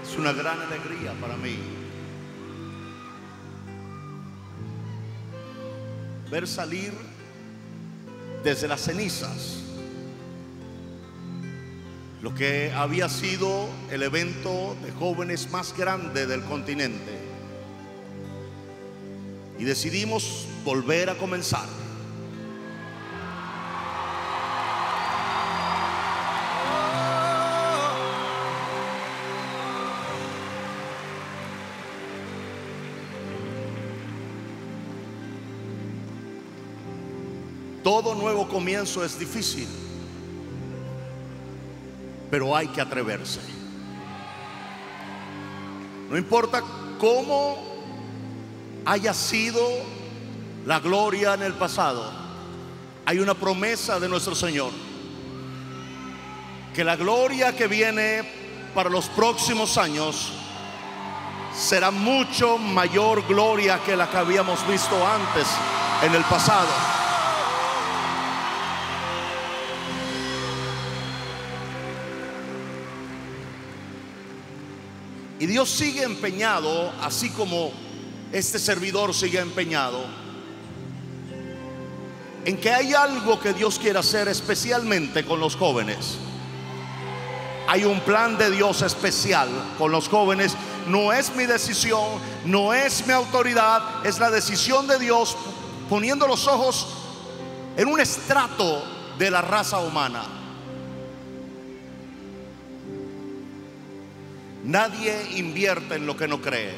Es una gran alegría para mí ver salir desde las cenizas lo que había sido el evento de jóvenes más grande del continente, y decidimos volver a comenzar. Todo nuevo comienzo es difícil, pero hay que atreverse. No importa cómo haya sido la gloria en el pasado, hay una promesa de nuestro Señor, que la gloria que viene para los próximos años será mucho mayor gloria que la que habíamos visto antes en el pasado. Y Dios sigue empeñado, así como este servidor sigue empeñado, en que hay algo que Dios quiere hacer especialmente con los jóvenes. Hay un plan de Dios especial con los jóvenes. No es mi decisión, no es mi autoridad, es la decisión de Dios, poniendo los ojos en un estrato de la raza humana. Nadie invierte en lo que no cree,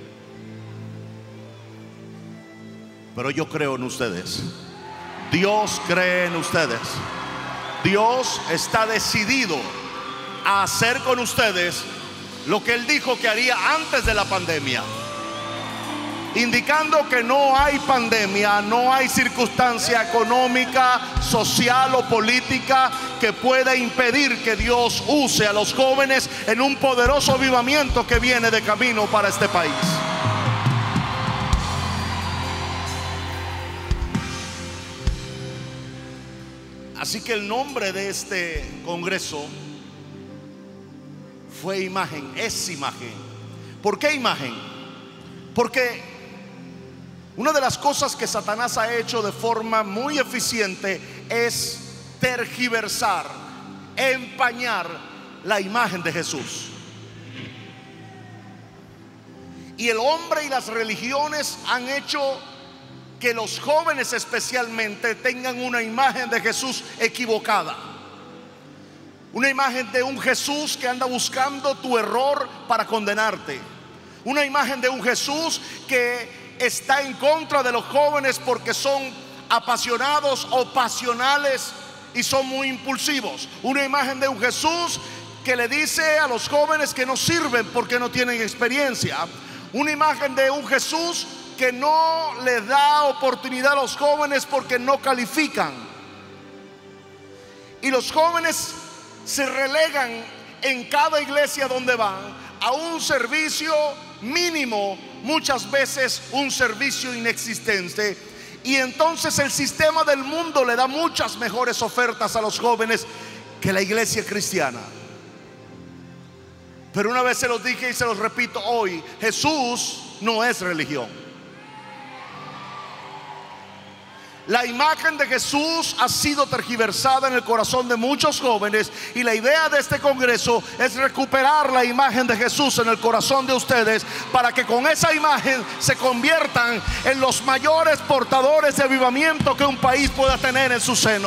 pero yo creo en ustedes. Dios cree en ustedes. Dios está decidido a hacer con ustedes lo que Él dijo que haría antes de la pandemia, indicando que no hay pandemia, no hay circunstancia económica, social o política que pueda impedir que Dios use a los jóvenes en un poderoso avivamiento que viene de camino para este país. Así que el nombre de este congreso fue Imagen, es Imagen. ¿Por qué Imagen? Porque una de las cosas que Satanás ha hecho de forma muy eficiente es tergiversar, empañar la imagen de Jesús. Y el hombre y las religiones han hecho que los jóvenes especialmente tengan una imagen de Jesús equivocada. Una imagen de un Jesús que anda buscando tu error para condenarte. Una imagen de un Jesús que está en contra de los jóvenes porque son apasionados o pasionales y son muy impulsivos. Una imagen de un Jesús que le dice a los jóvenes que no sirven porque no tienen experiencia. Una imagen de un Jesús que no le da oportunidad a los jóvenes porque no califican. Y los jóvenes se relegan en cada iglesia donde van a un servicio mínimo, muchas veces un servicio inexistente. Y entonces el sistema del mundo le da muchas mejores ofertas a los jóvenes que la iglesia cristiana. Pero una vez se los dije y se los repito hoy: Jesús no es religión. La imagen de Jesús ha sido tergiversada en el corazón de muchos jóvenes, y la idea de este congreso es recuperar la imagen de Jesús en el corazón de ustedes, para que con esa imagen se conviertan en los mayores portadores de avivamiento que un país pueda tener en su seno.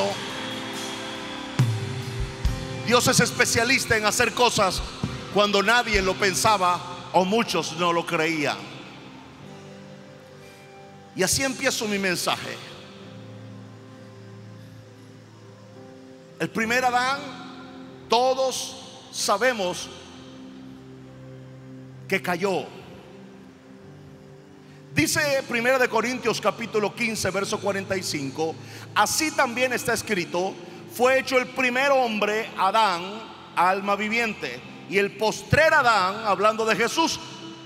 Dios es especialista en hacer cosas cuando nadie lo pensaba o muchos no lo creían. Y así empiezo mi mensaje. El primer Adán, todos sabemos que cayó. Dice 1 Corintios capítulo 15 verso 45: así también está escrito: fue hecho el primer hombre, Adán, alma viviente, y el postrer Adán, hablando de Jesús,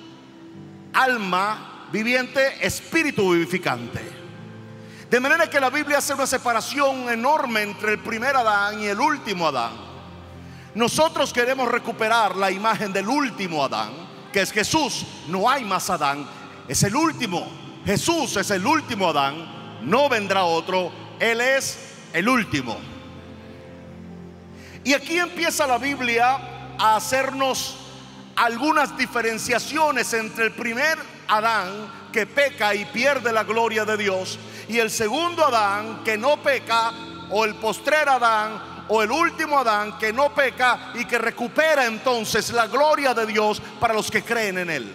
alma viviente, espíritu vivificante. De manera que la Biblia hace una separación enorme entre el primer Adán y el último Adán. Nosotros queremos recuperar la imagen del último Adán, que es Jesús. No hay más Adán, es el último. Jesús es el último Adán, no vendrá otro, Él es el último. Y aquí empieza la Biblia a hacernos algunas diferenciaciones entre el primer Adán que peca y pierde la gloria de Dios, y el segundo Adán que no peca, o el postrer Adán, o el último Adán que no peca y que recupera entonces la gloria de Dios para los que creen en Él.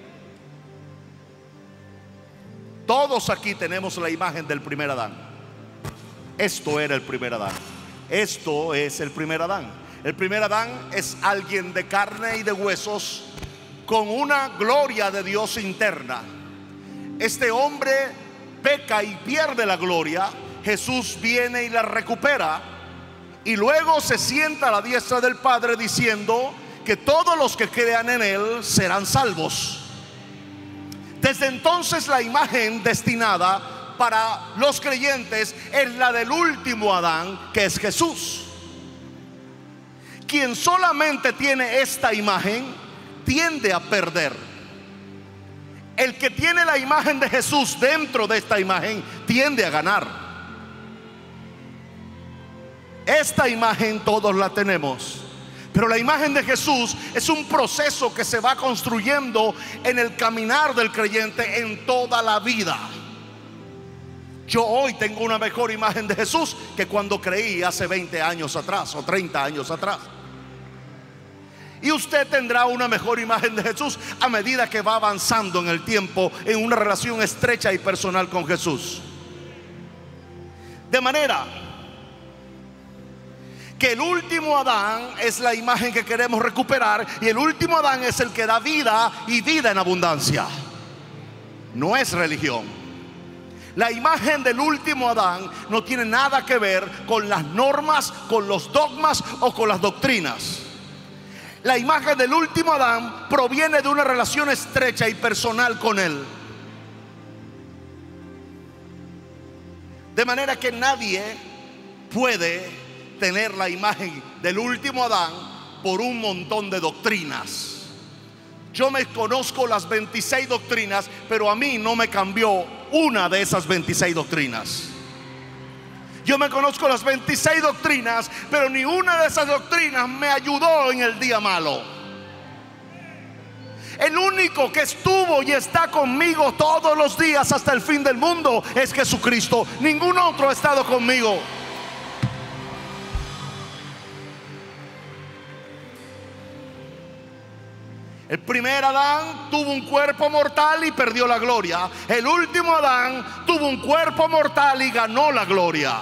Todos aquí tenemos la imagen del primer Adán. Esto era el primer Adán. Esto es el primer Adán. El primer Adán es alguien de carne y de huesos, con una gloria de Dios interna. Este hombre peca y pierde la gloria. Jesús viene y la recupera, y luego se sienta a la diestra del Padre diciendo que todos los que crean en Él serán salvos. Desde entonces la imagen destinada para los creyentes es la del último Adán, que es Jesús. Quien solamente tiene esta imagen tiende a perder. El que tiene la imagen de Jesús dentro de esta imagen tiende a ganar. Esta imagen todos la tenemos, pero la imagen de Jesús es un proceso que se va construyendo en el caminar del creyente en toda la vida. Yo hoy tengo una mejor imagen de Jesús que cuando creí hace 20 años atrás o 30 años atrás. Y usted tendrá una mejor imagen de Jesús a medida que va avanzando en el tiempo en una relación estrecha y personal con Jesús. De manera que el último Adán es la imagen que queremos recuperar, y el último Adán es el que da vida y vida en abundancia. No es religión. La imagen del último Adán no tiene nada que ver con las normas, con los dogmas o con las doctrinas. La imagen del último Adán proviene de una relación estrecha y personal con Él. De manera que nadie puede tener la imagen del último Adán por un montón de doctrinas. Yo me conozco las 26 doctrinas, pero a mí no me cambió una de esas 26 doctrinas. Yo me conozco las 26 doctrinas, pero ni una de esas doctrinas me ayudó en el día malo. El único que estuvo y está conmigo todos los días hasta el fin del mundo es Jesucristo. Ningún otro ha estado conmigo. El primer Adán tuvo un cuerpo mortal y perdió la gloria. El último Adán tuvo un cuerpo mortal y ganó la gloria.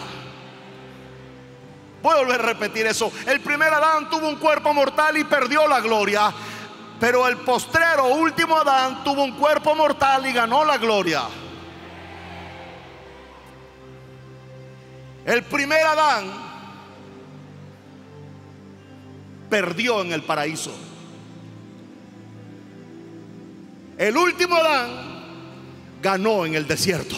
Voy a volver a repetir eso. El primer Adán tuvo un cuerpo mortal y perdió la gloria, pero el postrero último Adán tuvo un cuerpo mortal y ganó la gloria. El primer Adán perdió en el paraíso. El último Adán ganó en el desierto.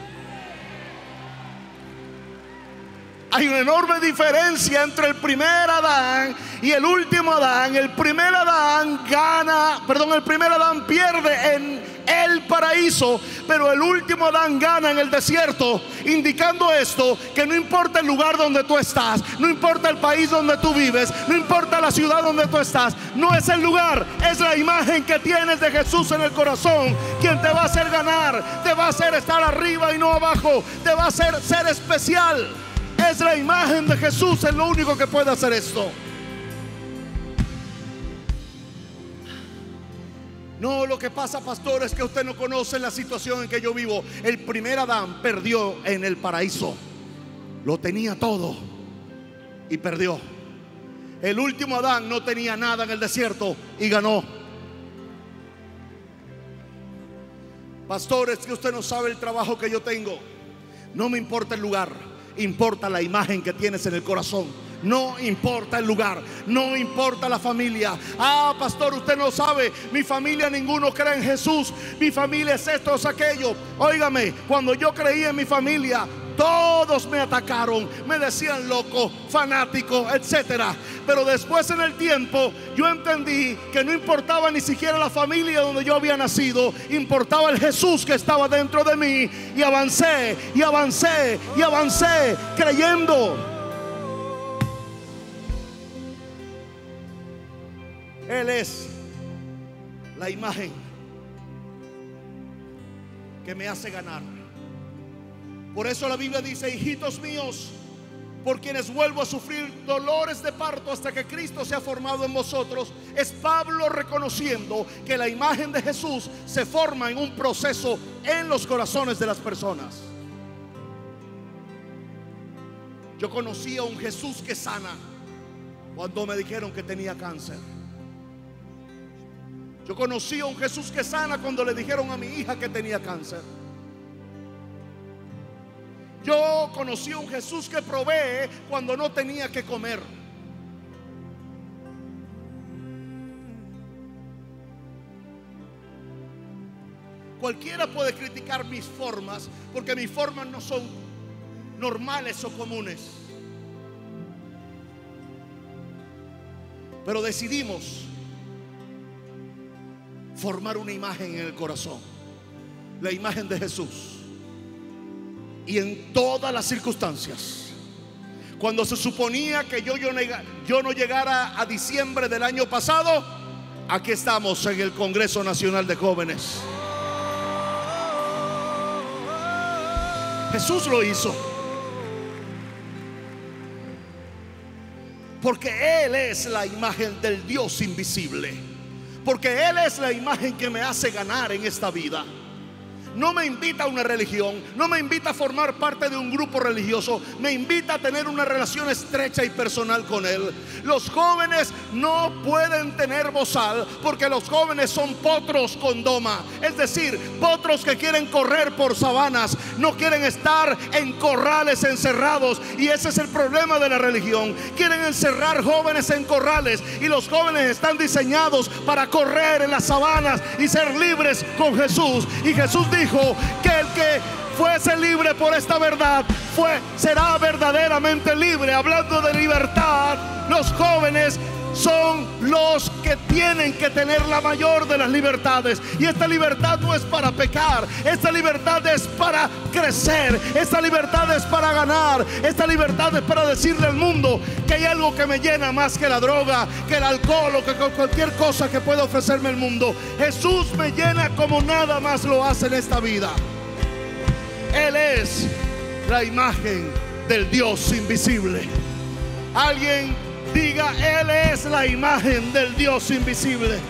Hay una enorme diferencia entre el primer Adán y el último Adán. El primer Adán el primer Adán pierde en el paraíso, pero el último Adán gana en el desierto, indicando esto, que no importa el lugar donde tú estás, no importa el país donde tú vives, no importa la ciudad donde tú estás, no es el lugar, es la imagen que tienes de Jesús en el corazón quien te va a hacer ganar, te va a hacer estar arriba y no abajo, te va a hacer ser especial. Es la imagen de Jesús, es lo único que puede hacer esto. No, lo que pasa, pastor, es que usted no conoce la situación en que yo vivo. El primer Adán perdió en el paraíso. Lo tenía todo y perdió. El último Adán no tenía nada en el desierto y ganó. Pastor, es que usted no sabe el trabajo que yo tengo. No me importa el lugar, importa la imagen que tienes en el corazón. No importa el lugar, no importa la familia. Ah, pastor, usted no sabe, mi familia ninguno cree en Jesús, mi familia es esto, es aquello. Óigame, cuando yo creí en mi familia, todos me atacaron, me decían loco, fanático, etcétera. Pero después, en el tiempo, yo entendí que no importaba ni siquiera la familia donde yo había nacido, importaba el Jesús que estaba dentro de mí. Y avancé, y avancé, y avancé, creyendo. Él es la imagen que me hace ganar. Por eso la Biblia dice: hijitos míos, por quienes vuelvo a sufrir dolores de parto hasta que Cristo sea formado en vosotros. Es Pablo reconociendo que la imagen de Jesús se forma en un proceso en los corazones de las personas. Yo conocí a un Jesús que sana cuando me dijeron que tenía cáncer. Yo conocí a un Jesús que sana cuando le dijeron a mi hija que tenía cáncer. Yo conocí a un Jesús que provee cuando no tenía que comer. Cualquiera puede criticar mis formas, porque mis formas no son normales o comunes. Pero decidimos formar una imagen en el corazón, la imagen de Jesús. Y en todas las circunstancias, cuando se suponía que yo no llegara a diciembre del año pasado, aquí estamos en el Congreso Nacional de Jóvenes. Jesús lo hizo, porque Él es la imagen del Dios invisible, porque Él es la imagen que me hace ganar en esta vida. No me invita a una religión, no me invita a formar parte de un grupo religioso, me invita a tener una relación estrecha y personal con Él. Los jóvenes no pueden tener bozal, porque los jóvenes son potros con doma, es decir, potros que quieren correr por sabanas, no quieren estar en corrales encerrados. Y ese es el problema de la religión: quieren encerrar jóvenes en corrales, y los jóvenes están diseñados para correr en las sabanas y ser libres con Jesús. Y Jesús dijo que el que fuese libre por esta verdad será verdaderamente libre. Hablando de libertad, los jóvenes son los que tienen que tener la mayor de las libertades. Y esta libertad no es para pecar, esta libertad es para crecer, esta libertad es para ganar, esta libertad es para decirle al mundo que hay algo que me llena más que la droga, que el alcohol o que cualquier cosa que pueda ofrecerme el mundo. Jesús me llena como nada más lo hace en esta vida. Él es la imagen del Dios invisible. Alguien diga: Él es la imagen del Dios invisible.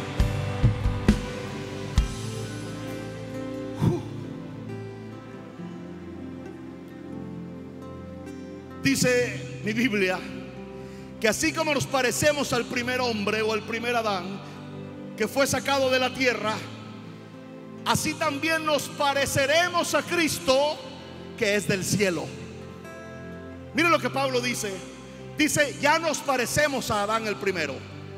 Dice mi Biblia que así como nos parecemos al primer hombre o al primer Adán que fue sacado de la tierra, así también nos pareceremos a Cristo, que es del cielo. Miren lo que Pablo dice. Dice: ya nos parecemos a Adán el primero.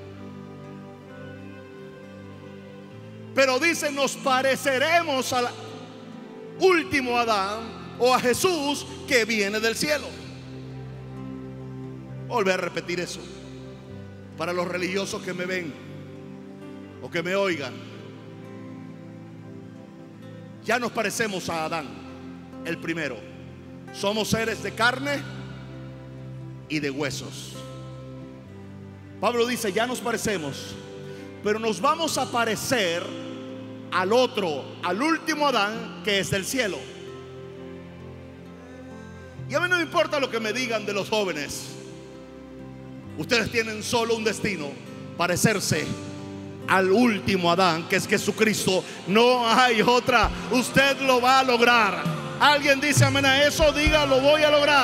Pero dice: nos pareceremos al último Adán, o a Jesús, que viene del cielo. Volver a repetir eso para los religiosos que me ven o que me oigan. Ya nos parecemos a Adán el primero. Somos seres de carne y de huesos. Pablo dice: ya nos parecemos, pero nos vamos a parecer al otro, al último Adán, que es del cielo. Y a mí no me importa lo que me digan de los jóvenes. Ustedes tienen solo un destino: parecerse al último Adán, que es Jesucristo. No hay otra. Usted lo va a lograr. Alguien dice amén a eso. Diga: lo voy a lograr.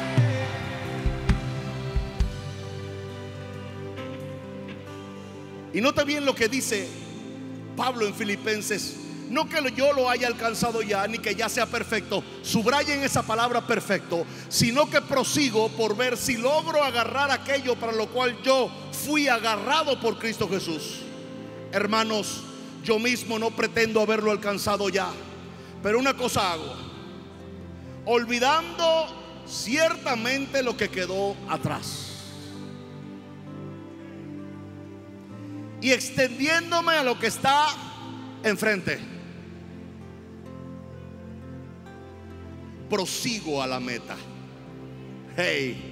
Y nota bien lo que dice Pablo en Filipenses. No que yo lo haya alcanzado ya, ni que ya sea perfecto. Subrayen esa palabra perfecto. Sino que prosigo por ver si logro agarrar aquello para lo cual yo fui agarrado por Cristo Jesús. Hermanos, yo mismo no pretendo haberlo alcanzado ya, pero una cosa hago: olvidando ciertamente lo que quedó atrás y extendiéndome a lo que está enfrente, prosigo a la meta. Hey,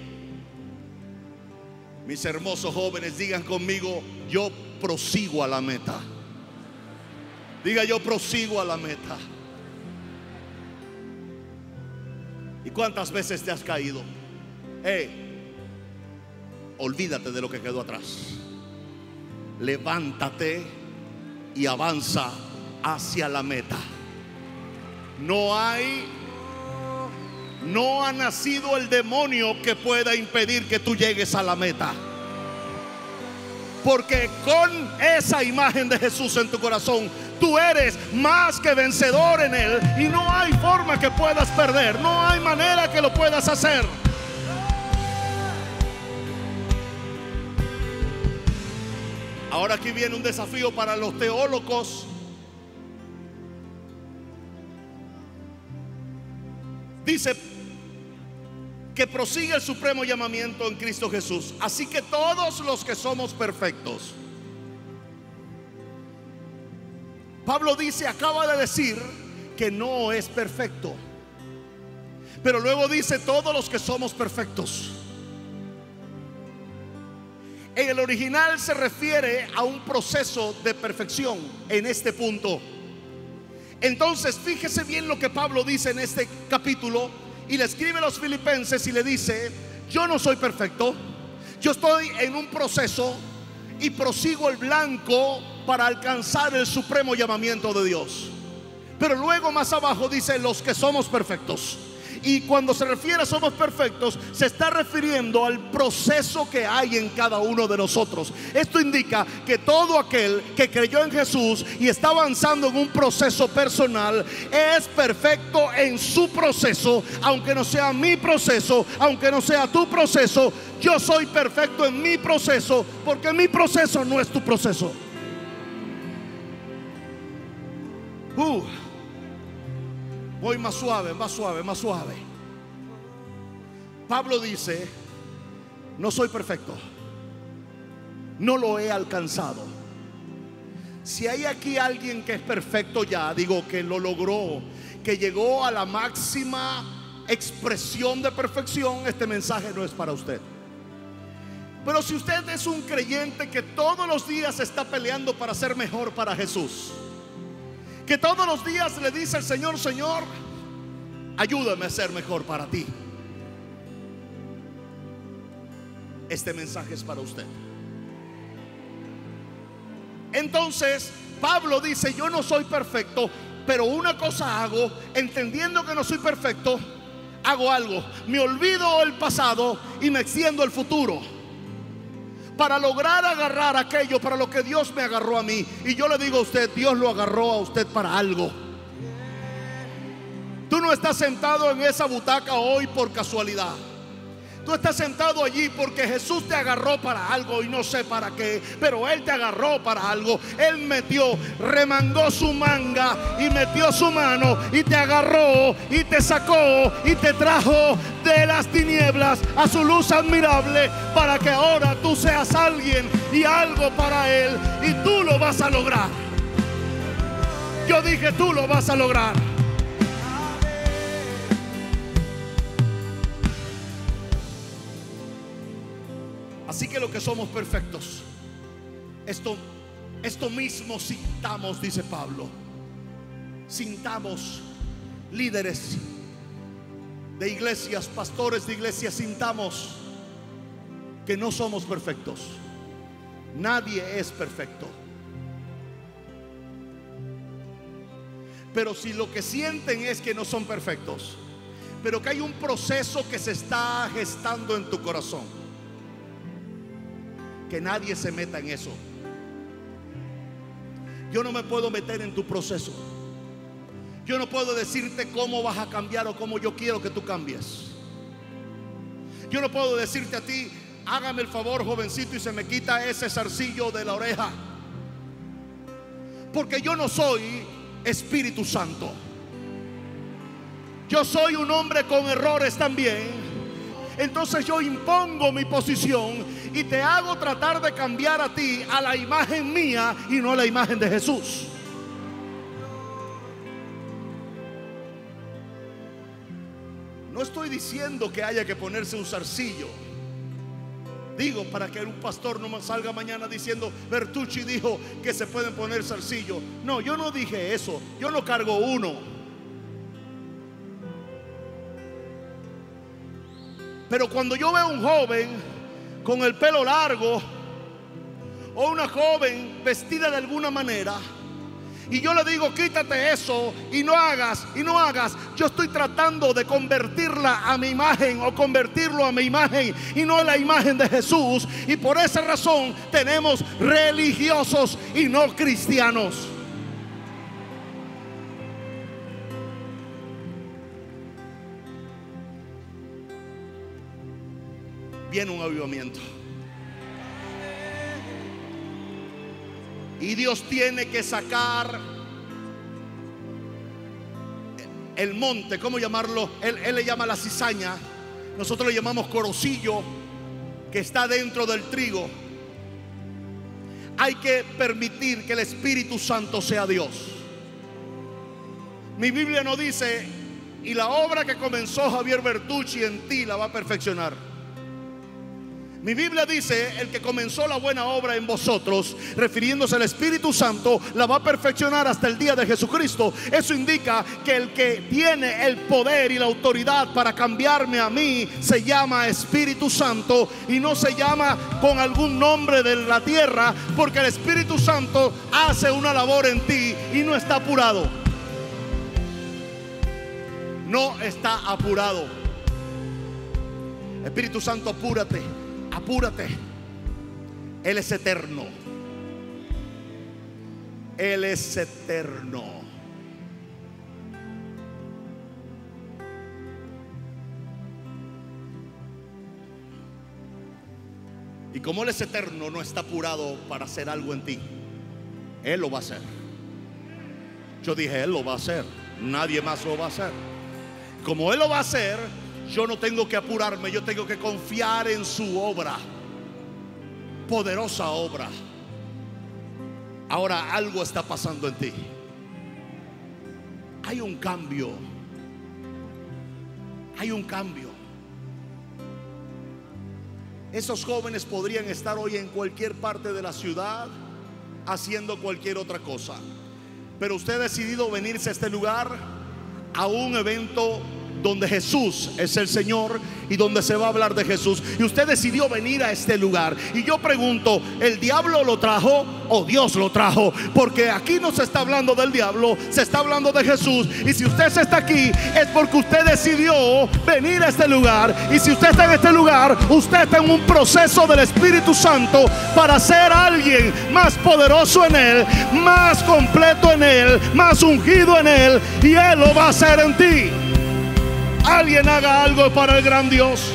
mis hermosos jóvenes, digan conmigo: yo prosigo a la meta. Diga: yo prosigo a la meta. ¿Y cuántas veces te has caído? Hey, olvídate de lo que quedó atrás. Levántate y avanza hacia la meta. No ha nacido el demonio que pueda impedir que tú llegues a la meta. Porque con esa imagen de Jesús en tu corazón, tú eres más que vencedor en Él. Y no hay forma que puedas perder. No hay manera que lo puedas hacer. Ahora aquí viene un desafío para los teólogos. Dice que prosigue el supremo llamamiento en Cristo Jesús. Así que todos los que somos perfectos. Pablo dice, acaba de decir que no es perfecto, pero luego dice todos los que somos perfectos. En el original se refiere a un proceso de perfección en este punto. Entonces fíjese bien lo que Pablo dice en este capítulo, y le escribe a los filipenses y le dice: yo no soy perfecto, yo estoy en un proceso y prosigo el blanco para alcanzar el supremo llamamiento de Dios. Pero luego más abajo dice los que somos perfectos. Y cuando se refiere a somos perfectos, se está refiriendo al proceso que hay en cada uno de nosotros. Esto indica que todo aquel que creyó en Jesús y está avanzando en un proceso personal es perfecto en su proceso. Aunque no sea mi proceso, aunque no sea tu proceso, yo soy perfecto en mi proceso, porque mi proceso no es tu proceso. Voy más suave, más suave, más suave. Pablo dice: no soy perfecto, no lo he alcanzado. Si hay aquí alguien que es perfecto ya, digo que lo logró, que llegó a la máxima expresión de perfección, este mensaje no es para usted. Pero si usted es un creyente que todos los días está peleando para ser mejor para Jesús, que todos los días le dice al Señor: Señor, ayúdame a ser mejor para ti, este mensaje es para usted. Entonces Pablo dice: yo no soy perfecto, pero una cosa hago, entendiendo que no soy perfecto, hago algo: me olvido el pasado y me extiendo el futuro, para lograr agarrar aquello para lo que Dios me agarró a mí. Y yo le digo a usted: Dios lo agarró a usted para algo. Tú no estás sentado en esa butaca hoy por casualidad. Tú estás sentado allí porque Jesús te agarró para algo, y no sé para qué, pero Él te agarró para algo. Él remangó su manga y metió su mano y te agarró y te sacó y te trajo de las tinieblas a su luz admirable, para que ahora tú seas alguien y algo para Él, y tú lo vas a lograr. Yo dije: tú lo vas a lograr. Así que lo que somos perfectos, esto mismo sintamos, dice Pablo. Sintamos, líderes de iglesias, pastores de iglesias, sintamos que no somos perfectos. Nadie es perfecto. Pero si lo que sienten es que no son perfectos, pero que hay un proceso que se está gestando en tu corazón, que nadie se meta en eso. Yo no me puedo meter en tu proceso. Yo no puedo decirte cómo vas a cambiar o cómo yo quiero que tú cambies. Yo no puedo decirte a ti: hágame el favor, jovencito, y se me quita ese zarcillo de la oreja, porque yo no soy Espíritu Santo. Yo soy un hombre con errores también. Entonces yo impongo mi posición y te hago tratar de cambiar a ti a la imagen mía y no a la imagen de Jesús. No estoy diciendo que haya que ponerse un zarcillo. Digo, para que un pastor no salga mañana diciendo Bertucci dijo que se pueden poner zarcillo. No, yo no dije eso. Yo no cargo uno. Pero cuando yo veo un joven con el pelo largo o una joven vestida de alguna manera y yo le digo quítate eso y no hagas, yo estoy tratando de convertirla a mi imagen o convertirlo a mi imagen y no a la imagen de Jesús. Y por esa razón tenemos religiosos y no cristianos. Viene un avivamiento y Dios tiene que sacar el monte, ¿cómo llamarlo? Él le llama la cizaña, nosotros le llamamos corocillo, que está dentro del trigo. Hay que permitir que el Espíritu Santo sea Dios. Mi Biblia no dice y la obra que comenzó Javier Bertucci en ti la va a perfeccionar. Mi Biblia dice el que comenzó la buena obra en vosotros, refiriéndose al Espíritu Santo, la va a perfeccionar hasta el día de Jesucristo. Eso indica que el que tiene el poder y la autoridad para cambiarme a mí se llama Espíritu Santo y no se llama con algún nombre de la tierra, porque el Espíritu Santo hace una labor en ti y no está apurado. No está apurado. Espíritu Santo, apúrate. Apúrate. Él es eterno. Él es eterno. Y como Él es eterno, no está apurado para hacer algo en ti. Él lo va a hacer. Yo dije, Él lo va a hacer. Nadie más lo va a hacer. Como Él lo va a hacer, yo no tengo que apurarme, yo tengo que confiar en su obra, poderosa obra. Ahora algo está pasando en ti. Hay un cambio. Hay un cambio. Esos jóvenes podrían estar hoy en cualquier parte de la ciudad haciendo cualquier otra cosa, pero usted ha decidido venirse a este lugar, a un evento donde Jesús es el Señor y donde se va a hablar de Jesús. Y usted decidió venir a este lugar. Y yo pregunto, ¿el diablo lo trajo o Dios lo trajo? Porque aquí no se está hablando del diablo, se está hablando de Jesús. Y si usted está aquí es porque usted decidió venir a este lugar. Y si usted está en este lugar, usted está en un proceso del Espíritu Santo para ser alguien más poderoso en Él, más completo en Él, más ungido en Él. Y Él lo va a hacer en ti. Alguien haga algo para el gran Dios.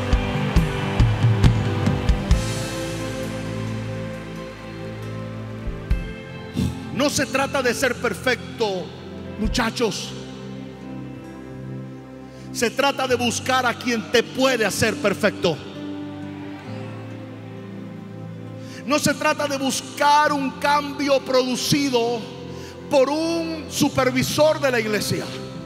No se trata de ser perfecto, muchachos. Se trata de buscar a quien te puede hacer perfecto. No se trata de buscar un cambio producido por un supervisor de la iglesia.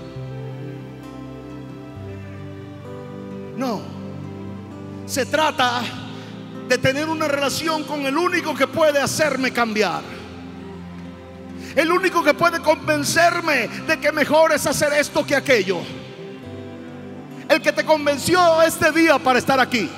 No, se trata de tener una relación con el único que puede hacerme cambiar, el único que puede convencerme de que mejor es hacer esto que aquello. El que te convenció este día para estar aquí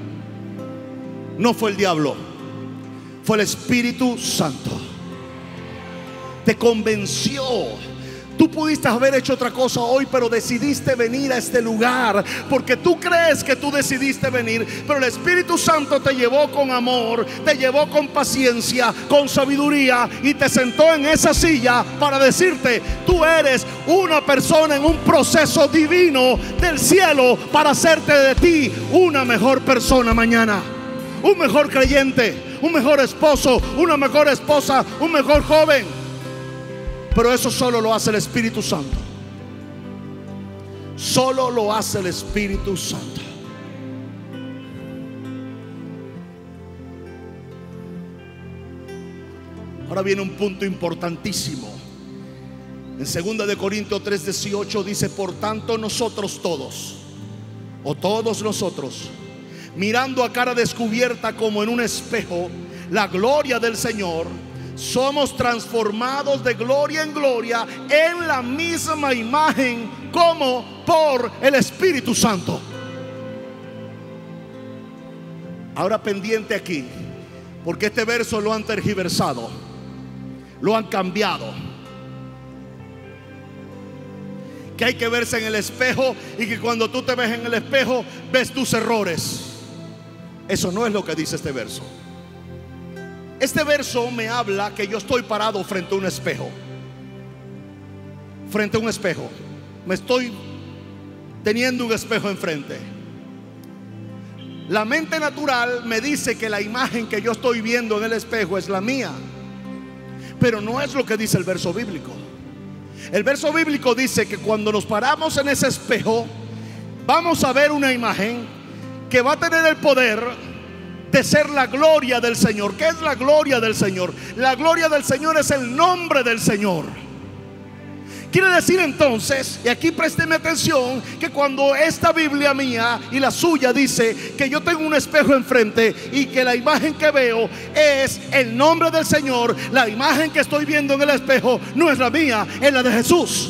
no fue el diablo, fue el Espíritu Santo. Te convenció. Tú pudiste haber hecho otra cosa hoy, pero decidiste venir a este lugar porque tú crees que tú decidiste venir, pero el Espíritu Santo te llevó con amor, te llevó con paciencia, con sabiduría y te sentó en esa silla para decirte: tú eres una persona en un proceso divino del cielo para hacerte de ti una mejor persona mañana, un mejor creyente, un mejor esposo, una mejor esposa, un mejor joven. Pero eso solo lo hace el Espíritu Santo. Solo lo hace el Espíritu Santo. Ahora viene un punto importantísimo. En 2 de Corintios 3:18 dice: por tanto nosotros todos, o todos nosotros, mirando a cara descubierta como en un espejo la gloria del Señor, somos transformados de gloria en gloria en la misma imagen como por el Espíritu Santo. Ahora pendiente aquí, porque este verso lo han tergiversado, lo han cambiado. Que hay que verse en el espejo y que cuando tú te ves en el espejo ves tus errores. Eso no es lo que dice este verso. Este verso me habla que yo estoy parado frente a un espejo. Frente a un espejo. Me estoy teniendo un espejo enfrente. La mente natural me dice que la imagen que yo estoy viendo en el espejo es la mía, pero no es lo que dice el verso bíblico. El verso bíblico dice que cuando nos paramos en ese espejo, vamos a ver una imagen que va a tener el poder de ser la gloria del Señor. ¿Qué es la gloria del Señor? La gloria del Señor es el nombre del Señor. Quiere decir entonces, y aquí présteme atención, que cuando esta Biblia mía y la suya dice que yo tengo un espejo enfrente y que la imagen que veo es el nombre del Señor, la imagen que estoy viendo en el espejo no es la mía, es la de Jesús.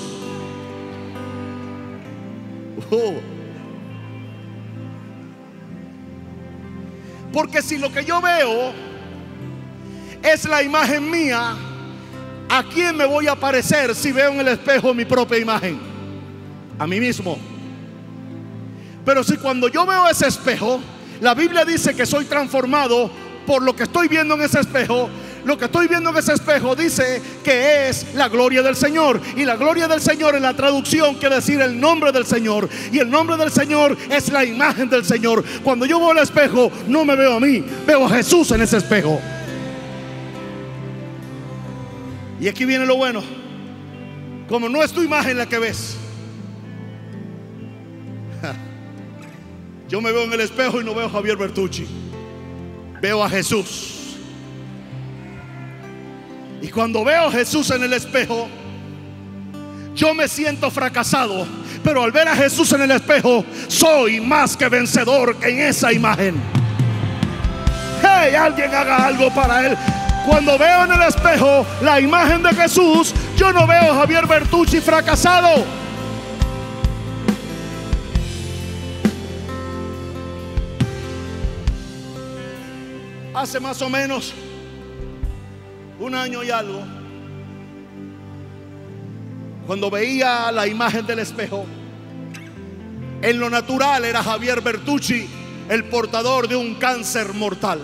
Porque si lo que yo veo es la imagen mía, ¿a quién me voy a parecer si veo en el espejo mi propia imagen? A mí mismo. Pero si cuando yo veo ese espejo, la Biblia dice que soy transformado por lo que estoy viendo en ese espejo, lo que estoy viendo en ese espejo dice que es la gloria del Señor. Y la gloria del Señor en la traducción quiere decir el nombre del Señor. Y el nombre del Señor es la imagen del Señor. Cuando yo veo el espejo, no me veo a mí, veo a Jesús en ese espejo. Y aquí viene lo bueno. Como no es tu imagen la que ves, yo me veo en el espejo y no veo a Javier Bertucci, veo a Jesús. Y cuando veo a Jesús en el espejo, yo me siento fracasado, pero al ver a Jesús en el espejo, soy más que vencedor en esa imagen. Hey, alguien haga algo para él. Cuando veo en el espejo la imagen de Jesús, yo no veo a Javier Bertucci fracasado. Hace más o menos un año y algo, cuando veía la imagen del espejo, en lo natural era Javier Bertucci el portador de un cáncer mortal.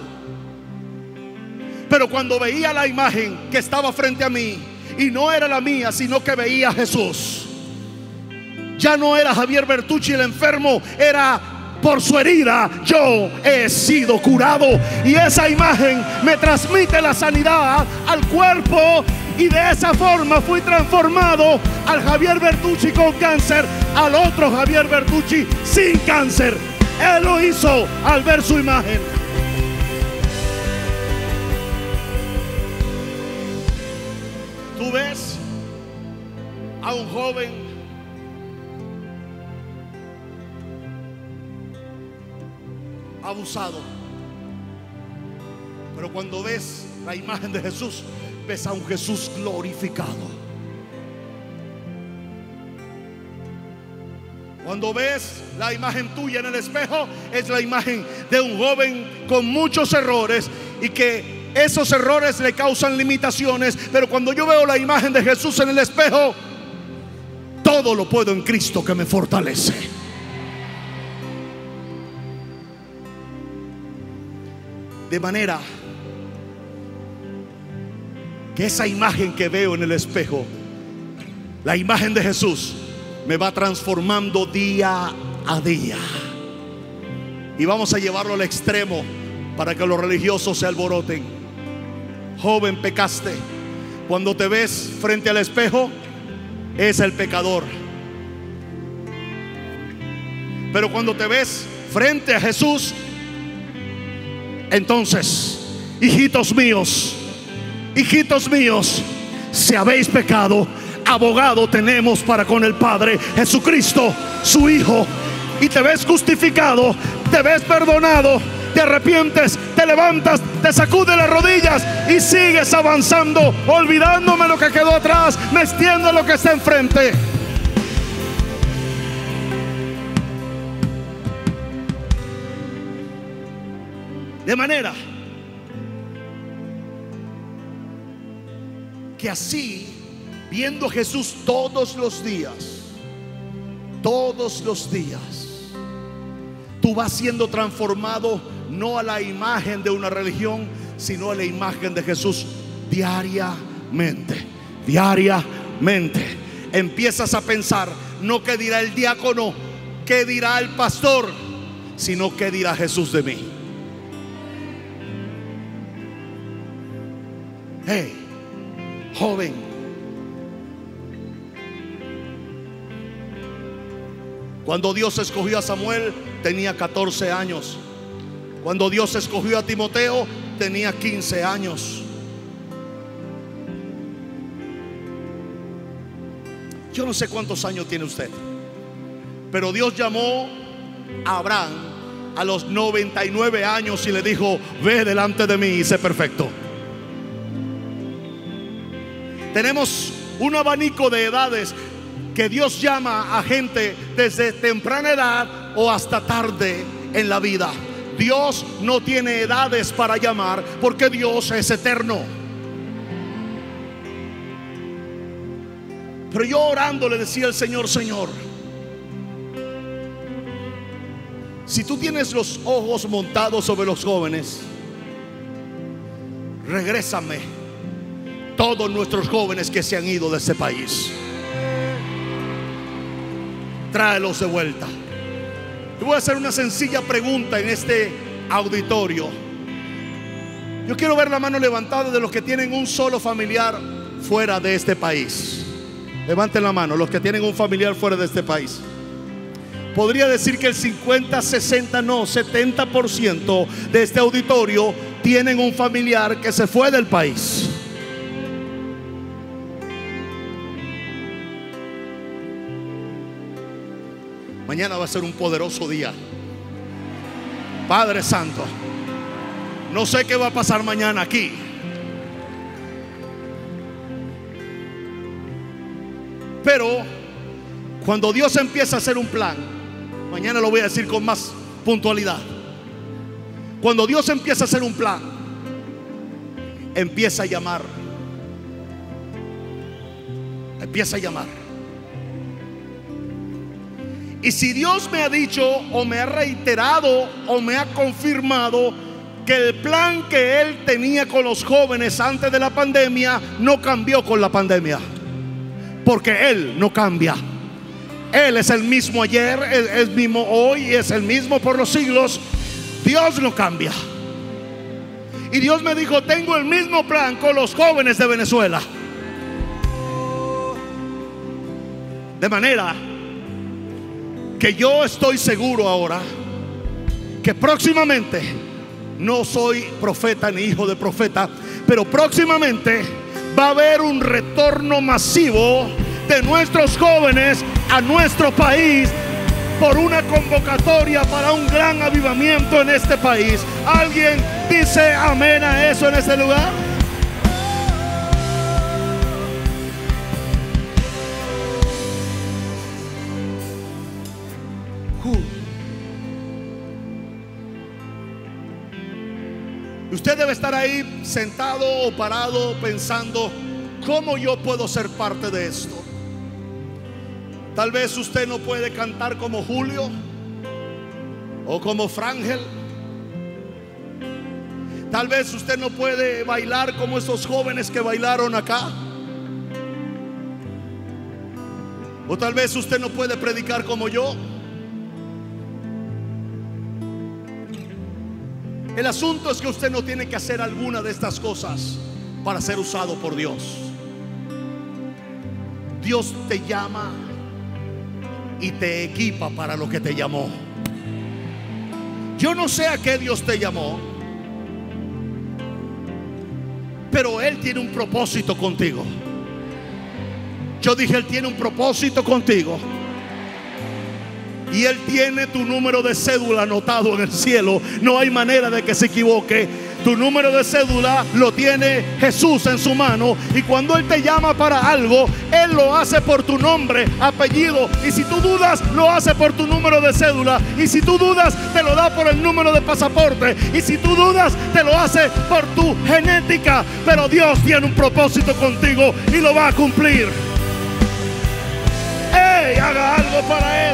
Pero cuando veía la imagen que estaba frente a mí, y no era la mía, sino que veía a Jesús, ya no era Javier Bertucci el enfermo, era: por su herida yo he sido curado. Y esa imagen me transmite la sanidad al cuerpo, y de esa forma fui transformado al Javier Bertucci con cáncer al otro Javier Bertucci sin cáncer. Él lo hizo al ver su imagen. Tú ves a un joven abusado, pero cuando ves la imagen de Jesús, ves a un Jesús glorificado. Cuando ves la imagen tuya en el espejo, es la imagen de un joven con muchos errores, y que esos errores le causan limitaciones. Pero cuando yo veo la imagen de Jesús en el espejo, todo lo puedo en Cristo que me fortalece. De manera que esa imagen que veo en el espejo, la imagen de Jesús, me va transformando día a día. Y vamos a llevarlo al extremo para que los religiosos se alboroten. Joven, pecaste. Cuando te ves frente al espejo, es el pecador. Pero cuando te ves frente a Jesús, entonces, hijitos míos, si habéis pecado, abogado tenemos para con el Padre, Jesucristo, su Hijo. Y te ves justificado, te ves perdonado, te arrepientes, te levantas, te sacudes las rodillas y sigues avanzando, olvidándome lo que quedó atrás, me extiendo lo que está enfrente. De manera que así, viendo a Jesús todos los días, tú vas siendo transformado no a la imagen de una religión, sino a la imagen de Jesús diariamente. Empiezas a pensar no qué dirá el diácono, qué dirá el pastor, sino qué dirá Jesús de mí. Hey, joven, cuando Dios escogió a Samuel tenía 14 años. Cuando Dios escogió a Timoteo tenía 15 años. Yo no sé cuántos años tiene usted, pero Dios llamó a Abraham a los 99 años y le dijo: ve delante de mí y sé perfecto. Tenemos un abanico de edades que Dios llama a gente desde temprana edad o hasta tarde en la vida. Dios no tiene edades para llamar, porque Dios es eterno. Pero yo orando le decía al Señor: Señor, si tú tienes los ojos montados sobre los jóvenes, regrésame todos nuestros jóvenes que se han ido de este país. Tráelos de vuelta. Te voy a hacer una sencilla pregunta en este auditorio. Yo quiero ver la mano levantada de los que tienen un solo familiar fuera de este país. Levanten la mano los que tienen un familiar fuera de este país. Podría decir que el 50, 60, no, 70% de este auditorio tienen un familiar que se fue del país. Mañana va a ser un poderoso día. Padre Santo, no sé qué va a pasar mañana aquí, pero cuando Dios empieza a hacer un plan, mañana lo voy a decir con más puntualidad. Cuando Dios empieza a hacer un plan, empieza a llamar. Y si Dios me ha dicho o me ha reiterado o me ha confirmado que el plan que Él tenía con los jóvenes antes de la pandemia no cambió con la pandemia, porque Él no cambia. Él es el mismo ayer, es el mismo hoy y es el mismo por los siglos. Dios no cambia. Y Dios me dijo: tengo el mismo plan con los jóvenes de Venezuela. De manera que yo estoy seguro ahora que próximamente, no soy profeta ni hijo de profeta, pero próximamente va a haber un retorno masivo de nuestros jóvenes a nuestro país por una convocatoria para un gran avivamiento en este país. ¿Alguien dice amén a eso en este lugar? Usted debe estar ahí sentado o parado pensando: ¿cómo yo puedo ser parte de esto? Tal vez usted no puede cantar como Julio o como Frangel. Tal vez usted no puede bailar como esos jóvenes que bailaron acá. O tal vez usted no puede predicar como yo. El asunto es que usted no tiene que hacer alguna de estas cosas para ser usado por Dios. Dios te llama y te equipa para lo que te llamó. Yo no sé a qué Dios te llamó, pero Él tiene un propósito contigo. Yo dije, Él tiene un propósito contigo. Y Él tiene tu número de cédula anotado en el cielo. No hay manera de que se equivoque. Tu número de cédula lo tiene Jesús en su mano. Y cuando Él te llama para algo, Él lo hace por tu nombre, apellido. Y si tú dudas, lo hace por tu número de cédula. Y si tú dudas, te lo da por el número de pasaporte. Y si tú dudas, te lo hace por tu genética. Pero Dios tiene un propósito contigo y lo va a cumplir. ¡Ey! Haga algo para Él.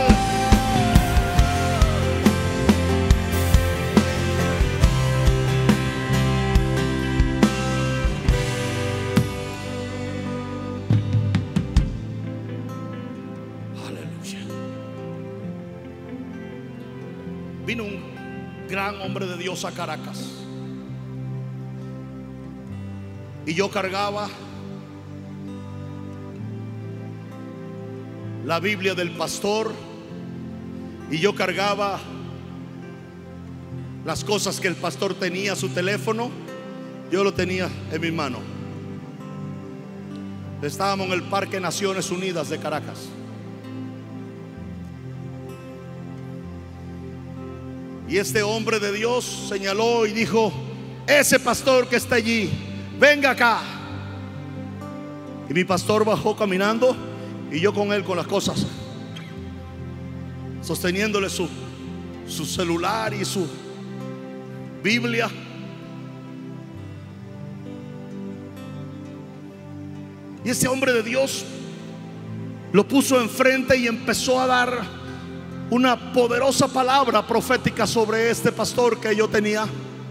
Vino un gran hombre de Dios a Caracas y yo cargaba la Biblia del pastor y yo cargaba las cosas que el pastor tenía, su teléfono, yo lo tenía en mi mano. Estábamos en el Parque Naciones Unidas de Caracas. Y este hombre de Dios señaló y dijo: ese pastor que está allí, venga acá. Y mi pastor bajó caminando y yo con él con las cosas, sosteniéndole su celular y su Biblia. Y ese hombre de Dios lo puso enfrente y empezó a dar una poderosa palabra profética sobre este pastor que yo tenía.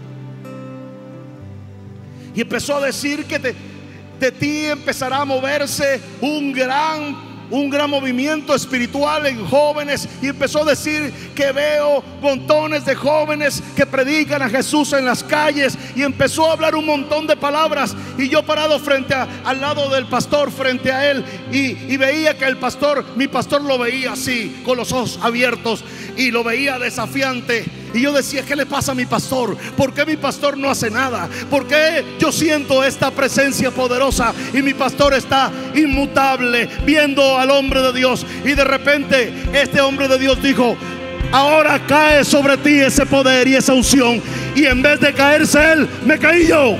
Y empezó a decir que de ti empezará a moverse un gran movimiento espiritual en jóvenes. Y empezó a decir que veo montones de jóvenes que predican a Jesús en las calles. Y empezó a hablar un montón de palabras. Y yo parado al lado del pastor, frente a él, y veía que mi pastor lo veía así, con los ojos abiertos, y lo veía desafiante. Y yo decía: ¿qué le pasa a mi pastor? ¿Por qué mi pastor no hace nada? ¿Por qué yo siento esta presencia poderosa y mi pastor está inmutable viendo al hombre de Dios? Y de repente este hombre de Dios dijo: ahora cae sobre ti ese poder y esa unción. Y en vez de caerse él, me caí yo.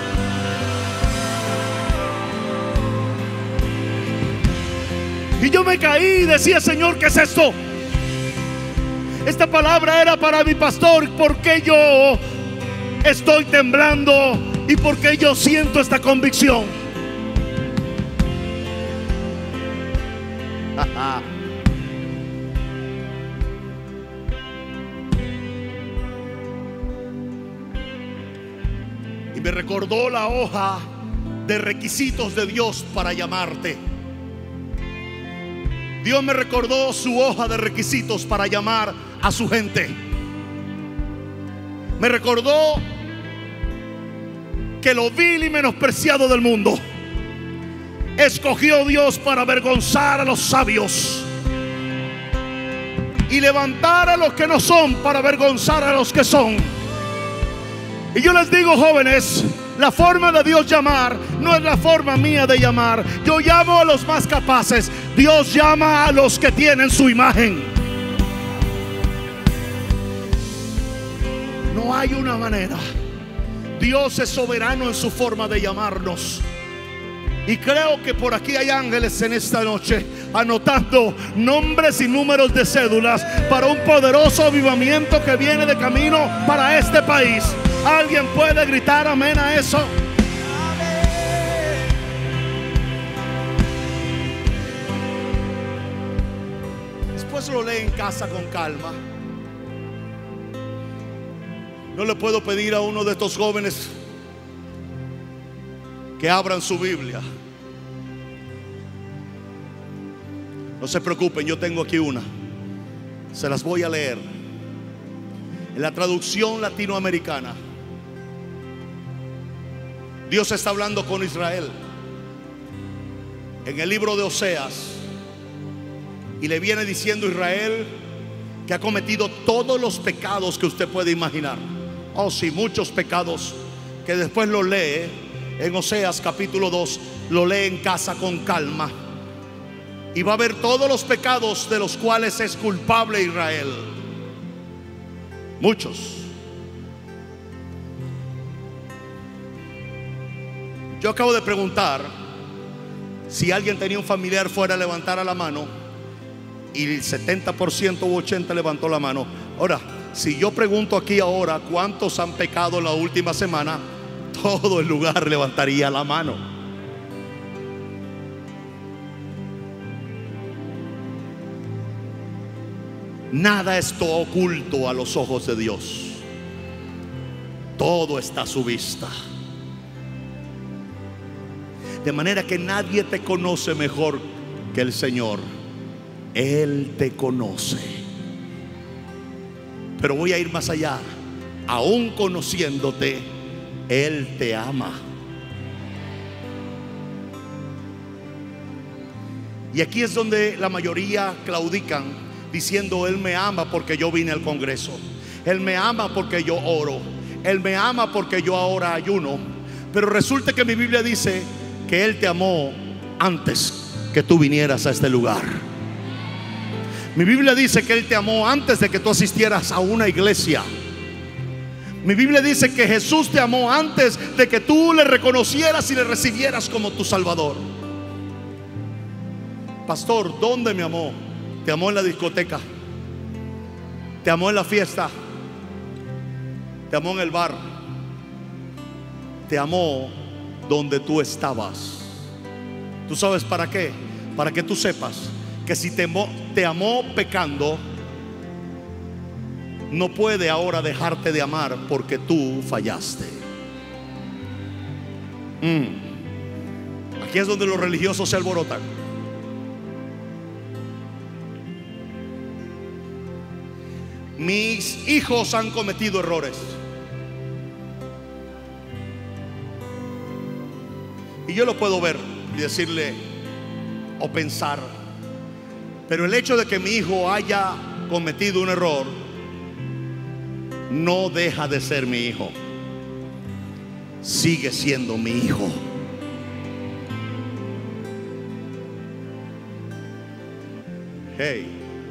Y yo me caí y decía: Señor, ¿qué es esto? Esta palabra era para mi pastor. ¿Por qué yo estoy temblando? ¿Y por qué yo siento esta convicción? Y me recordó la hoja de requisitos de Dios para llamarte. Dios me recordó su hoja de requisitos para llamar a su gente. Me recordó que lo vil y menospreciado del mundo escogió Dios para avergonzar a los sabios y levantar a los que no son para avergonzar a los que son. Y yo les digo, jóvenes, la forma de Dios llamar no es la forma mía de llamar. Yo llamo a los más capaces. Dios llama a los que tienen su imagen. No hay una manera. Dios es soberano en su forma de llamarnos. Y creo que por aquí hay ángeles en esta noche anotando nombres y números de cédulas para un poderoso avivamiento que viene de camino para este país. ¿Alguien puede gritar amén a eso? Después lo lee en casa con calma. No le puedo pedir a uno de estos jóvenes que abran su Biblia. No se preocupen, yo tengo aquí una. Se las voy a leer en la traducción latinoamericana. Dios está hablando con Israel en el libro de Oseas y le viene diciendo: Israel, que ha cometido todos los pecados que usted puede imaginar. Oh, sí, muchos pecados que después lo lee en Oseas capítulo 2, lo lee en casa con calma y va a ver todos los pecados de los cuales es culpable Israel. Muchos. Yo acabo de preguntar si alguien tenía un familiar fuera, levantara la mano, y el 70% u 80% levantó la mano. Ahora, si yo pregunto aquí ahora cuántos han pecado en la última semana, todo el lugar levantaría la mano. Nada está oculto a los ojos de Dios. Todo está a su vista. De manera que nadie te conoce mejor que el Señor. Él te conoce. Pero voy a ir más allá. Aún conociéndote, Él te ama. Y aquí es donde la mayoría claudican, diciendo: Él me ama porque yo vine al Congreso, Él me ama porque yo oro, Él me ama porque yo ahora ayuno. Pero resulta que mi Biblia dice que Él te amó antes que tú vinieras a este lugar. Mi Biblia dice que Él te amó antes de que tú asistieras a una iglesia. Mi Biblia dice que Jesús te amó antes de que tú le reconocieras y le recibieras como tu Salvador. Pastor, ¿dónde me amó? Te amó en la discoteca, te amó en la fiesta, te amó en el bar, te amó donde tú estabas. ¿Tú sabes para qué? Para que tú sepas que si te amó pecando, no puede ahora dejarte de amar porque tú fallaste. Aquí es donde los religiosos se alborotan. Mis hijos han cometido errores y yo lo puedo ver y decirle o pensar, pero el hecho de que mi hijo haya cometido un error no deja de ser mi hijo. Sigue siendo mi hijo. Hey,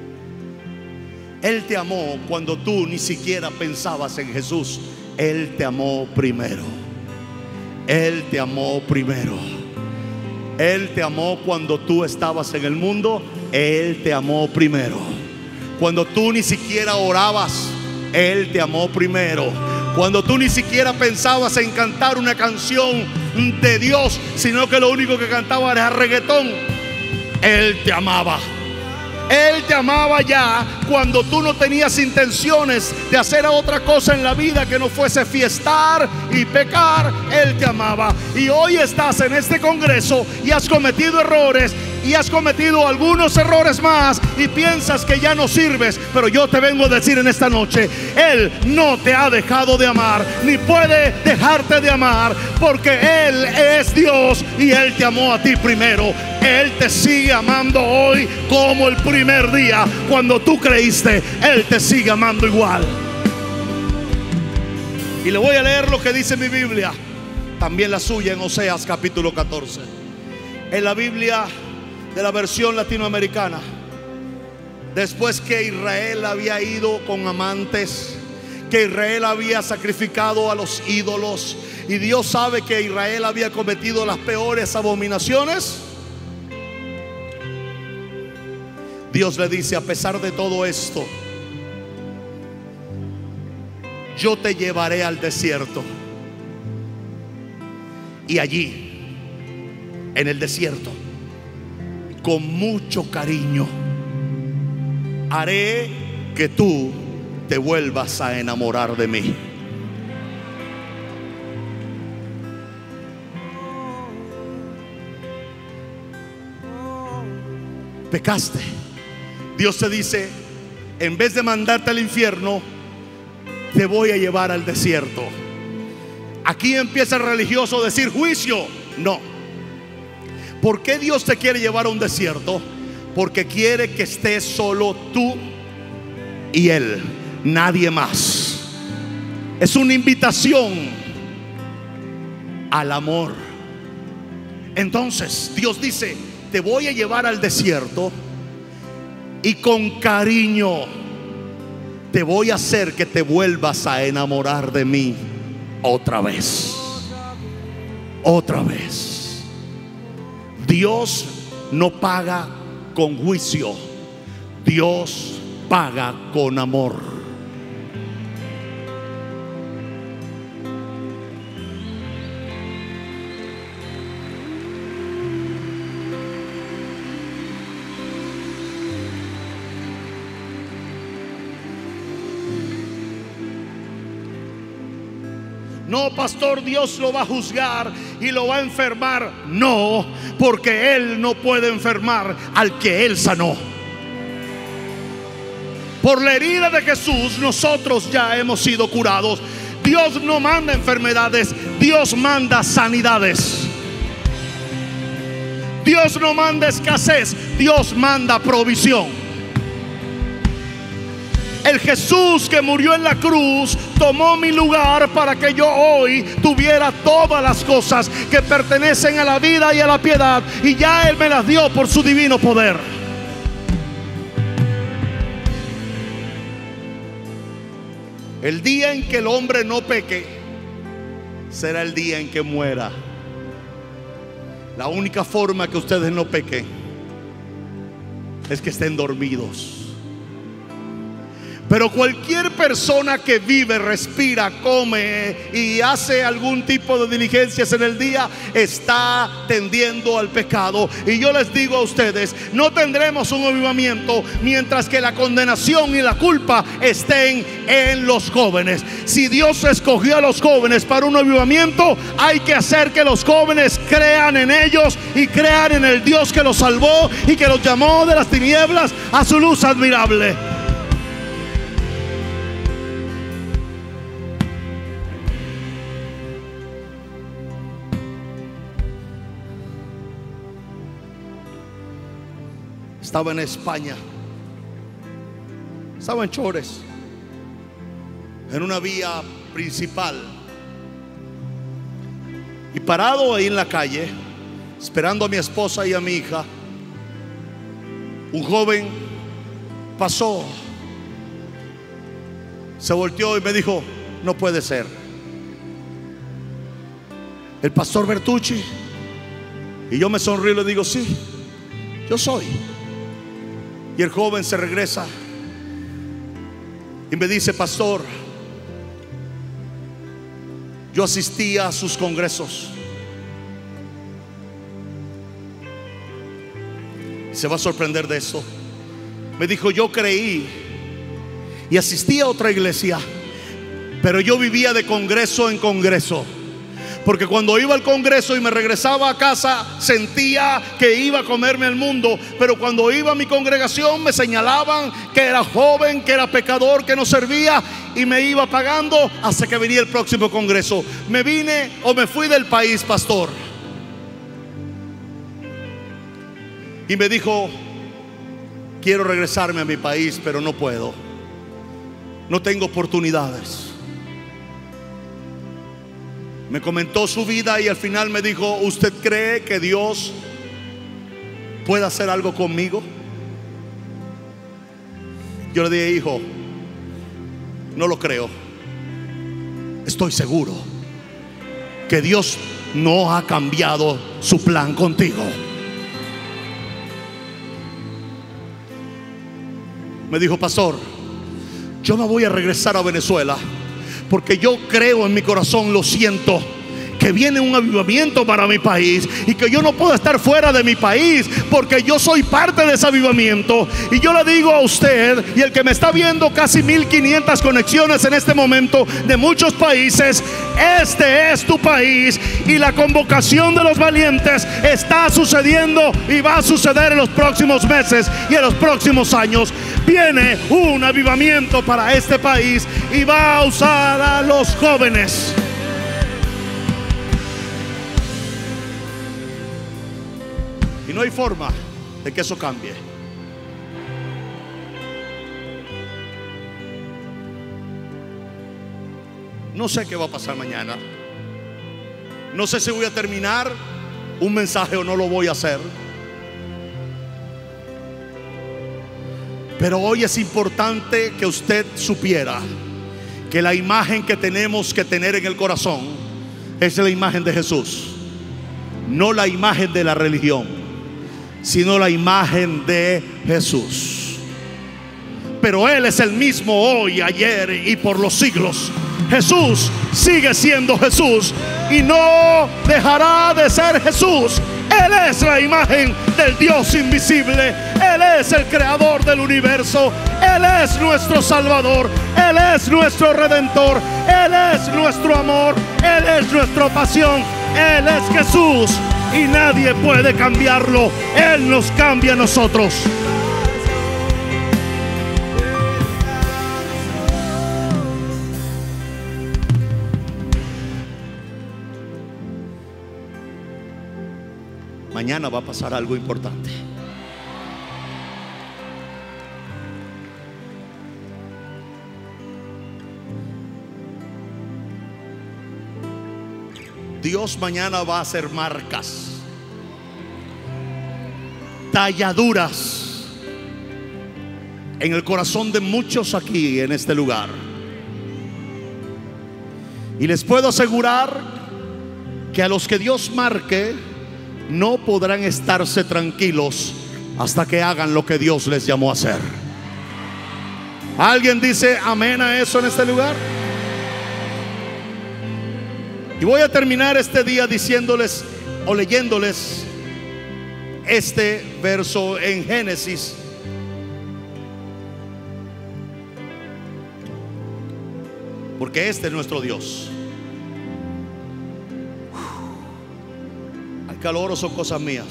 Él te amó cuando tú ni siquiera pensabas en Jesús. Él te amó primero. Él te amó primero. Él te amó cuando tú estabas en el mundo. Él te amó primero. Cuando tú ni siquiera orabas, Él te amó primero. Cuando tú ni siquiera pensabas en cantar una canción de Dios, sino que lo único que cantaba era reggaetón, Él te amaba. Él te amaba ya cuando tú no tenías intenciones de hacer otra cosa en la vida que no fuese fiestar y pecar. Él te amaba. Y hoy estás en este congreso y has cometido errores, y has cometido algunos errores más, y piensas que ya no sirves. Pero yo te vengo a decir en esta noche: Él no te ha dejado de amar, ni puede dejarte de amar, porque Él es Dios y Él te amó a ti primero. Él te sigue amando hoy como el primer día cuando tú creíste. Él te sigue amando igual. Y le voy a leer lo que dice mi Biblia, también la suya, en Oseas capítulo 14. En la Biblia de la versión latinoamericana, después que Israel había ido con amantes, que Israel había sacrificado a los ídolos, y Dios sabe que Israel había cometido las peores abominaciones, Dios le dice: a pesar de todo esto, yo te llevaré al desierto, y allí, en el desierto, con mucho cariño, haré que tú te vuelvas a enamorar de mí. Pecaste. Dios te dice: en vez de mandarte al infierno, te voy a llevar al desierto. Aquí empieza el religioso a decir: juicio. No. ¿Por qué Dios te quiere llevar a un desierto? Porque quiere que estés solo tú y Él, nadie más. Es una invitación al amor. Entonces Dios dice: te voy a llevar al desierto y con cariño te voy a hacer que te vuelvas a enamorar de mí otra vez. Otra vez. Dios no paga con juicio, Dios paga con amor. No, pastor, Dios lo va a juzgar y lo va a enfermar. No, porque Él no puede enfermar al que Él sanó. Por la herida de Jesús nosotros ya hemos sido curados. Dios no manda enfermedades, Dios manda sanidades. Dios no manda escasez, Dios manda provisión. El Jesús que murió en la cruz tomó mi lugar para que yo hoy tuviera todas las cosas que pertenecen a la vida y a la piedad, y ya Él me las dio por su divino poder. El día en que el hombre no peque será el día en que muera. La única forma que ustedes no pequen es que estén dormidos. Pero cualquier persona que vive, respira, come y hace algún tipo de diligencias en el día está tendiendo al pecado. Y yo les digo a ustedes, no tendremos un avivamiento mientras que la condenación y la culpa estén en los jóvenes. Si Dios escogió a los jóvenes para un avivamiento, hay que hacer que los jóvenes crean en ellos y crean en el Dios que los salvó y que los llamó de las tinieblas a su luz admirable. Estaba en España, estaba en Chores, en una vía principal, y parado ahí en la calle, esperando a mi esposa y a mi hija, un joven pasó, se volteó y me dijo: no puede ser, el pastor Bertucci. Y yo me sonrío y le digo: sí, yo soy. Y el joven se regresa y me dice: pastor, yo asistía a sus congresos. Se va a sorprender de esto. Me dijo: yo creí y asistí a otra iglesia, pero yo vivía de congreso en congreso. Porque cuando iba al congreso y me regresaba a casa, sentía que iba a comerme el mundo. Pero cuando iba a mi congregación me señalaban que era joven, que era pecador, que no servía, y me iba pagando hasta que venía el próximo congreso. Me vine o me fui del país, pastor. Y me dijo: quiero regresarme a mi país, pero no puedo. No tengo oportunidades. Me comentó su vida y al final me dijo: ¿usted cree que Dios puede hacer algo conmigo? Yo le dije: hijo, no lo creo. Estoy seguro que Dios no ha cambiado su plan contigo. Me dijo: pastor, yo me voy a regresar a Venezuela, porque yo creo en mi corazón, lo siento, que viene un avivamiento para mi país y que yo no puedo estar fuera de mi país, porque yo soy parte de ese avivamiento. Y yo le digo a usted y el que me está viendo, casi 1500 conexiones en este momento de muchos países: este es tu país y la convocación de los valientes está sucediendo y va a suceder en los próximos meses y en los próximos años. Viene un avivamiento para este país y va a usar a los jóvenes. Y no hay forma de que eso cambie. No sé qué va a pasar mañana. No sé si voy a terminar un mensaje o no lo voy a hacer. Pero hoy es importante que usted supiera que la imagen que tenemos que tener en el corazón es la imagen de Jesús. No la imagen de la religión, sino la imagen de Jesús. Pero Él es el mismo hoy, ayer y por los siglos. Jesús sigue siendo Jesús y no dejará de ser Jesús. Él es la imagen del Dios invisible. Él es el creador del universo. Él es nuestro Salvador. Él es nuestro Redentor. Él es nuestro amor. Él es nuestra pasión. Él es Jesús y nadie puede cambiarlo. Él nos cambia a nosotros. Mañana va a pasar algo importante. Dios mañana va a hacer marcas, talladuras en el corazón de muchos aquí en este lugar. Y les puedo asegurar que a los que Dios marque no podrán estarse tranquilos hasta que hagan lo que Dios les llamó a hacer. ¿Alguien dice amén a eso en este lugar? Y voy a terminar este día diciéndoles o leyéndoles este verso en Génesis. Porque este es nuestro Dios. ¿Hay calor o son cosas mías?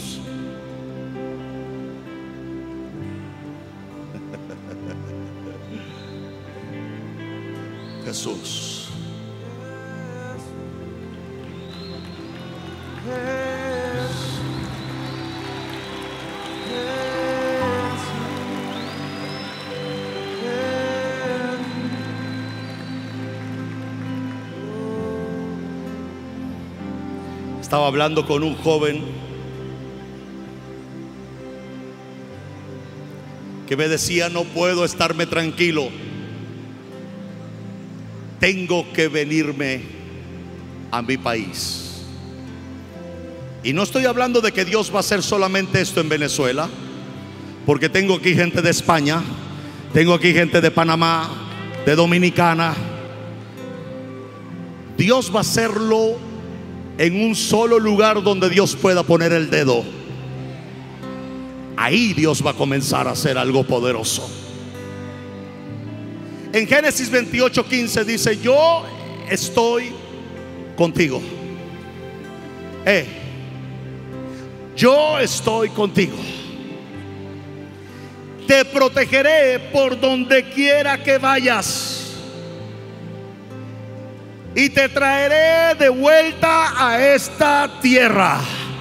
Jesús. Estaba hablando con un joven que me decía: no puedo estarme tranquilo, tengo que venirme a mi país. Y no estoy hablando de que Dios va a hacer solamente esto en Venezuela, porque tengo aquí gente de España, tengo aquí gente de Panamá, de Dominicana. Dios va a hacerlo en un solo lugar donde Dios pueda poner el dedo. Ahí Dios va a comenzar a hacer algo poderoso. En Génesis 28:15 dice: yo estoy contigo. Yo estoy contigo. Te protegeré por donde quiera que vayas, y te traeré de vuelta a esta tierra.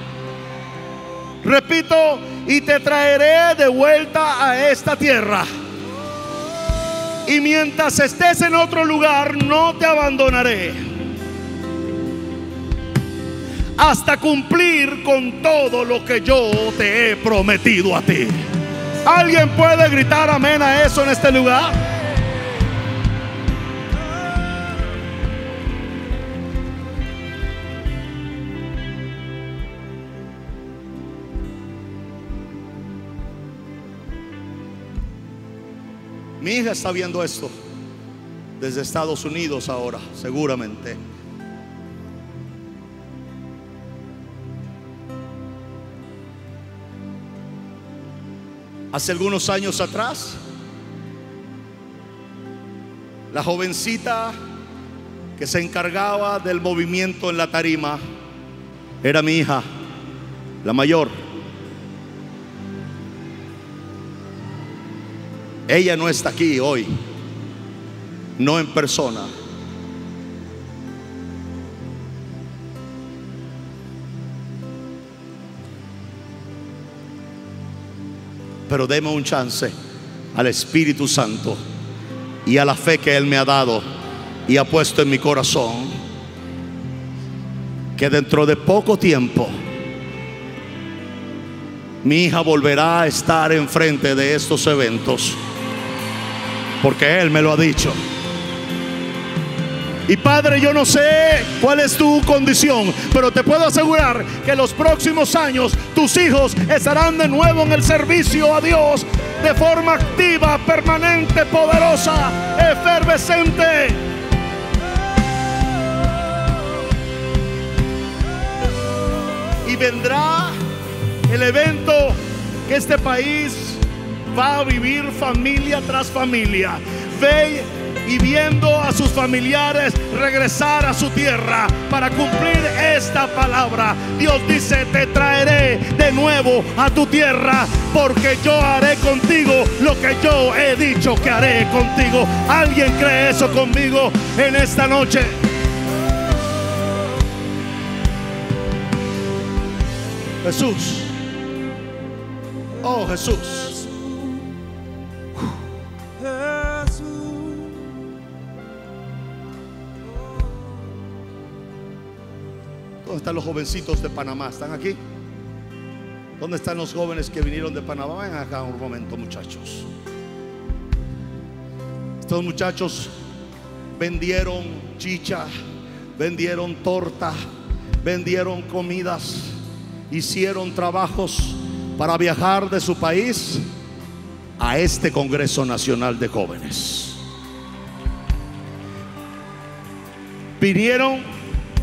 Repito, y te traeré de vuelta a esta tierra. Y mientras estés en otro lugar, no te abandonaré hasta cumplir con todo lo que yo te he prometido a ti. ¿Alguien puede gritar amén a eso en este lugar? Mi hija está viendo esto desde Estados Unidos ahora, seguramente. Hace algunos años atrás, la jovencita que se encargaba del movimiento en la tarima era mi hija, la mayor. Ella no está aquí hoy, no en persona, pero deme un chance al Espíritu Santo y a la fe que Él me ha dado y ha puesto en mi corazón que dentro de poco tiempo mi hija volverá a estar enfrente de estos eventos, porque Él me lo ha dicho. Y Padre, yo no sé cuál es tu condición, pero te puedo asegurar que los próximos años tus hijos estarán de nuevo en el servicio a Dios de forma activa, permanente, poderosa, efervescente. Y vendrá el evento que este país va a vivir familia tras familia. Ve y viendo a sus familiares regresar a su tierra para cumplir esta palabra. Dios dice: te traeré de nuevo a tu tierra, porque yo haré contigo lo que yo he dicho que haré contigo. ¿Alguien cree eso conmigo en esta noche? Jesús, oh Jesús. ¿Dónde están los jovencitos de Panamá? ¿Están aquí? ¿Dónde están los jóvenes que vinieron de Panamá? Ven acá un momento, muchachos. Estos muchachos vendieron chicha, vendieron torta, vendieron comidas, hicieron trabajos para viajar de su país a este Congreso Nacional de Jóvenes. Vinieron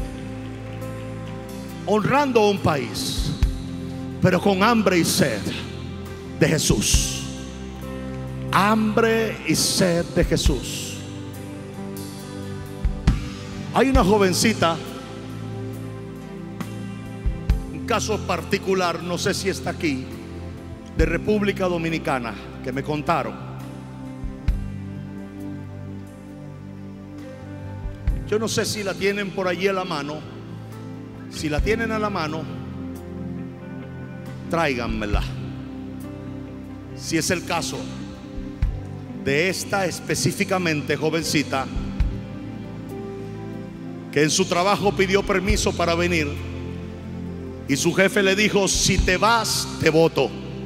honrando a un país, pero con hambre y sed de Jesús. Hambre y sed de Jesús. Hay una jovencita, un caso particular, no sé si está aquí, de República Dominicana, que me contaron. Yo no sé si la tienen por allí a la mano. Si la tienen a la mano, tráiganmela. Si es el caso de esta específicamente jovencita, que en su trabajo pidió permiso para venir y su jefe le dijo: si te vas, te voto.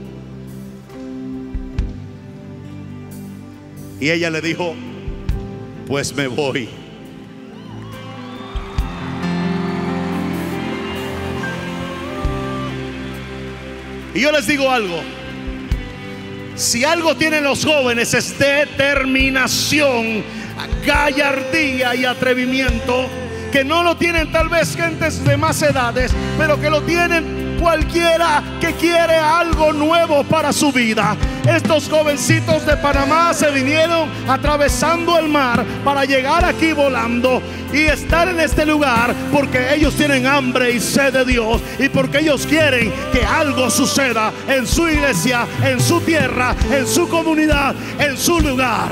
Y ella le dijo: pues me voy. Y yo les digo algo: si algo tienen los jóvenes es determinación, gallardía y atrevimiento, que no lo tienen tal vez gentes de más edades, pero que lo tienen cualquiera que quiere algo nuevo para su vida. Estos jovencitos de Panamá se vinieron atravesando el mar para llegar aquí volando y estar en este lugar porque ellos tienen hambre y sed de Dios, y porque ellos quieren que algo suceda en su iglesia, en su tierra, en su comunidad, en su lugar.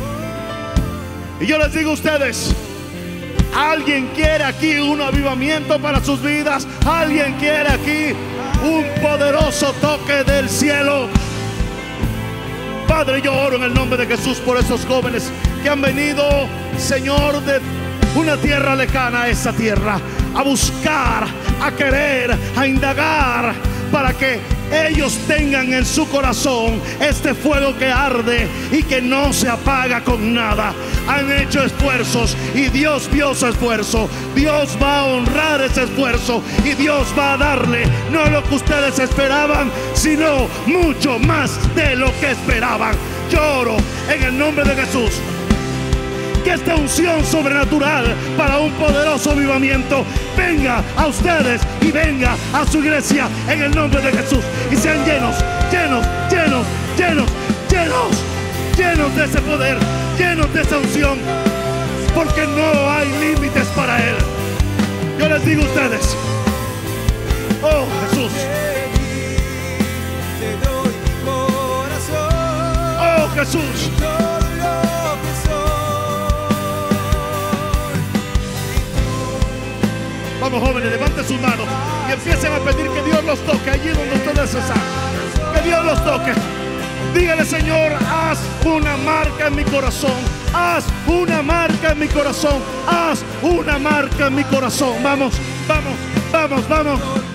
Y yo les digo a ustedes: ¿alguien quiere aquí un avivamiento para sus vidas? ¿Alguien quiere aquí un poderoso toque del cielo? Padre, yo oro en el nombre de Jesús por esos jóvenes que han venido, Señor, de una tierra lejana a esa tierra, a buscar, a querer, a indagar, para que ellos tengan en su corazón este fuego que arde y que no se apaga con nada. Han hecho esfuerzos y Dios vio su esfuerzo. Dios va a honrar ese esfuerzo y Dios va a darle no lo que ustedes esperaban, sino mucho más de lo que esperaban. Yo oro en el nombre de Jesús que esta unción sobrenatural para un poderoso avivamiento venga a ustedes y venga a su iglesia en el nombre de Jesús, y sean llenos, llenos, llenos, llenos, llenos, llenos de ese poder, llenos de esa unción, porque no hay límites para Él. Yo les digo a ustedes: oh Jesús, oh Jesús, vamos jóvenes, levanten sus manos y empiecen a pedir que Dios los toque allí donde ustedes están. Que Dios los toque. Dígale: Señor, haz una marca en mi corazón. haz una marca en mi corazón, haz una marca en mi corazón. Vamos, vamos, vamos, vamos.